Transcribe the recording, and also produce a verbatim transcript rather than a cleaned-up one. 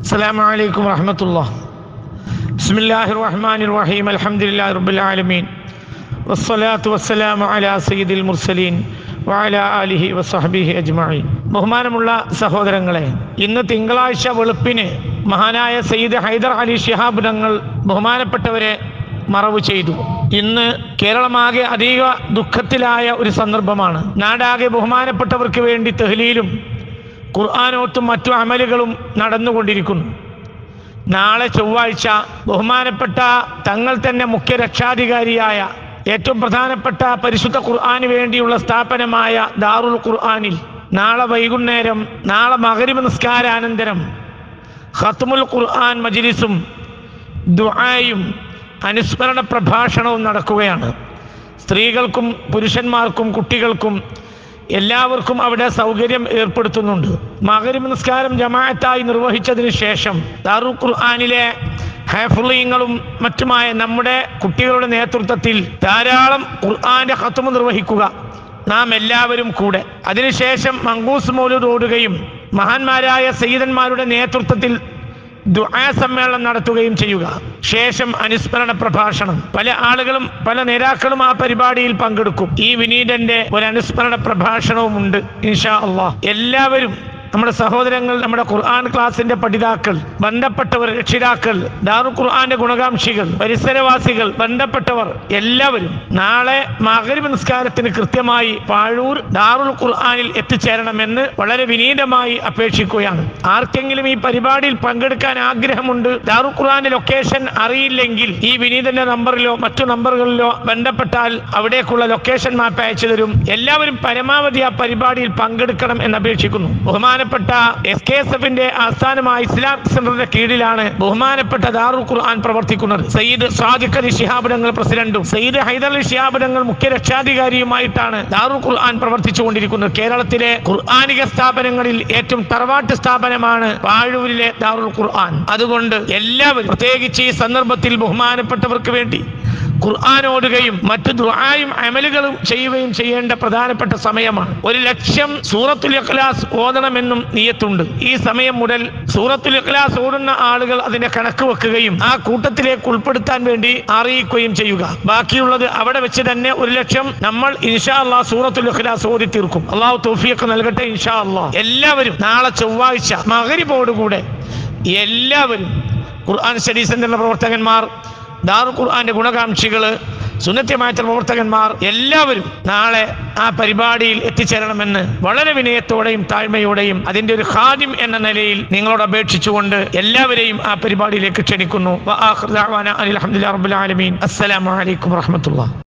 السلام عليكم ورحمة الله. بسم الله الرحمن الرحيم. الحمد لله رب العالمين والصلاة والسلام على سيد المرسلين وعلى آله وصحبه أجمعين. ബഹുമാനമുള്ള സഹോദരങ്ങളെ, ഇന്ന് തിങ്കളാഴ്ച വെളുപ്പിന് മഹാനായ സയ്യിദ് ഹൈദർ അലി ശിഹാബ് തങ്ങൾ ബഹുമാനപ്പെട്ടവരെ മറവ് ചെയ്തു. ഇന്ന് കേരളമാകെ അതീവ ദുഃഖത്തിലായ ഒരു സന്ദർഭമാണ്. നാടാകെ ബഹുമാനപ്പെട്ടവർക്ക് വേണ്ടി തഹ്ലീലും ഖുർആനോത്തും മറ്റു അമലുകളും നടന്നുകൊണ്ടിരിക്കുന്നു. നാളെ ചൊവ്വാഴ്ച ബഹുമാനപ്പെട്ട തങ്ങൾ തന്നെ മുഖ്യ രക്ഷാധികാരിയായ ഏറ്റവും പ്രധാനപ്പെട്ട പരിശുദ്ധ ഖുർആന് വേണ്ടിയുള്ള സ്ഥാപനമായ ദാറുൽ ഖുർആനിൽ നാളെ വൈകുന്നേരം നാളെ മഗ്രിബ് നിസ്കാരാനന്തരം ഖത്മുൽ ഖുർആൻ മജ്ലിസും ദുആയും അനുസ്മരണ പ്രഭാഷണവും നടക്കുകയാണ്. സ്ത്രീകൾക്കും പുരുഷന്മാർക്കും കുട്ടികൾക്കും എല്ലാവർക്കും അവിടെ സൗകര്യം ഏർപ്പെടുത്തുന്നുണ്ട്. മഗ്രിബ് നിസ്കാരം ജമാഅത്തായി നിർവഹിച്ചതിന് ശേഷം ദാറുൽ ഖുർആനിലെ ഹാഫിളീങ്ങളും മറ്റുമായ നമ്മുടെ കുട്ടികളുടെ നേതൃത്വത്തിൽ ധാരാളം ഖുർആന്റെ ഖത്മ് നിർവഹിക്കുക, നാം എല്ലാവരും കൂടെ. അതിനുശേഷം മങ്കൂസ് മൗലൂദ് ഓടുകയും മഹാന്മാരായ സയ്യിദന്മാരുടെ നേതൃത്വത്തിൽ ദുആ സമ്മേളനം നടത്തുകയും ചെയ്യുക. ശേഷം അനുസ്മരണ പ്രഭാഷണം. പല ആളുകളും പല നേതാക്കളും ആ പരിപാടിയിൽ പങ്കെടുക്കും. ഈ വിനീതന്റെ ഒരു അനുസ്മരണ പ്രഭാഷണവും ഉണ്ട് ഇൻഷാ അല്ലാഹ്. എല്ലാവരും നമ്മുടെ സഹോദരങ്ങൾ, നമ്മുടെ ഖുർആൻ ക്ലാസിന്റെ പഠിതാക്കൾ, ബന്ധപ്പെട്ടവർ, രക്ഷിതാക്കൾ, ദാറുൽ ഖുർആന്റെ ഗുണകാംക്ഷികൾ, പരിസരവാസികൾ, ബന്ധപ്പെട്ടവർ എല്ലാവരും നാളെ മഗ്രിബ് നിസ്കാരത്തിന് കൃത്യമായി പാഴൂർ ദാറുൽ ഖുർആനിൽ എത്തിച്ചേരണമെന്ന് വളരെ വിനീതമായി അപേക്ഷിക്കുകയാണ്. ആർക്കെങ്കിലും ഈ പരിപാടിയിൽ പങ്കെടുക്കാൻ ആഗ്രഹമുണ്ട്, ദാറുൽ ഖുർആന്റെ ലൊക്കേഷൻ അറിയില്ലെങ്കിൽ ഈ വിനീതന്റെ നമ്പറിലോ മറ്റു നമ്പറുകളിലോ ബന്ധപ്പെട്ടാൽ അവിടേക്കുള്ള ലൊക്കേഷൻ മാപ്പ് അയച്ചു തരും. എല്ലാവരും പരമാവധി ആ പരിപാടിയിൽ പങ്കെടുക്കണം എന്ന് അപേക്ഷിക്കുന്നു. ബഹുമാനപ്പെട്ട എസ് കെ എസ് എഫിന്റെ ആസ്ഥാനമായ ഇസ്ലാമിക് സെന്ററിന്റെ കീഴിലാണ് ബഹുമാനപ്പെട്ട ദാറുൽ ഖുർആൻ പ്രവർത്തിക്കുന്നത്. സയ്യിദ് സാദിഖ് അലി ശിഹാബ് തങ്ങൾ പ്രസിഡന്റും സയ്യിദ് ഹൈദർ അലി ശിഹാബ് തങ്ങൾ മുഖ്യ രക്ഷാധികാരിയുമായിട്ടാണ് ദാറുൽ ഖുർആൻ പ്രവർത്തിച്ചുകൊണ്ടിരിക്കുന്നത്. കേരളത്തിലെ ഖുർആനിക സ്ഥാപനങ്ങളിൽ ഏറ്റവും തറവാട്ട് സ്ഥാപനമാണ് പാഴൂരിലെ ദാറുൽ ഖുർആൻ. അതുകൊണ്ട് എല്ലാവരും, പ്രത്യേകിച്ച് ഈ സന്ദർഭത്തിൽ ബഹുമാനപ്പെട്ടവർക്ക് വേണ്ടി ഖുർആൻ ഓടുകയും മറ്റു ദുആയും അമലുകളും ചെയ്യുകയും ചെയ്യേണ്ട പ്രധാനപ്പെട്ട സമയമാണ്. ഒരു ലക്ഷം സൂറത്തുൽ ഇഖ്ലാസ് ഓതണമെന്നും നിയത്തുണ്ട്. ഈ സമയം മുതൽ സൂറത്തുൽ ഇഖ്ലാസ് ഓടുന്ന ആളുകൾ അതിന്റെ കണക്ക് വെക്കുകയും ആ കൂട്ടത്തിലേക്ക് ഉൾപ്പെടുത്താൻ വേണ്ടി അറിയിക്കുകയും ചെയ്യുക. ബാക്കിയുള്ളത് അവിടെ വെച്ച് തന്നെ ഒരു ലക്ഷം നമ്മൾ ഇൻഷാ അല്ലാഹ് സൂറത്തുൽ ഇഖ്ലാസ് ഓതി തീർക്കും. അല്ലാഹു തൗഫീഖ് നൽകട്ടെ ഇൻഷാ അല്ലാഹ്. എല്ലാവരും നാളെ ചൊവ്വാഴ്ച മഗ്രിബോടുകൂടെ എല്ലാവരും ഖുർആൻ സ്റ്റഡി സെന്ററിന്റെ പ്രവർത്തകന്മാർ, ദാറുൽ ഖുർആന്റെ ഗുണകാംക്ഷികള്, സുന്നത്ത് ജമാഅത്ത് പ്രവർത്തകന്മാർ എല്ലാവരും നാളെ ആ പരിപാടിയിൽ എത്തിച്ചേരണമെന്ന് വളരെ വിനയത്തോടെയും താഴ്മയോടെയും അതിന്റെ ഒരു ഖാദിം എന്ന നിലയിൽ നിങ്ങളോട് അപേക്ഷിച്ചുകൊണ്ട് എല്ലാവരെയും ആ പരിപാടിയിലേക്ക് ക്ഷണിക്കുന്നു. വ ആഖിറു ദഅ്വാനാ അൽഹംദുലില്ലാഹി റബ്ബിൽ ആലമീൻ. അസ്സലാമു അലൈക്കും വറഹ്മത്തുള്ളാഹി.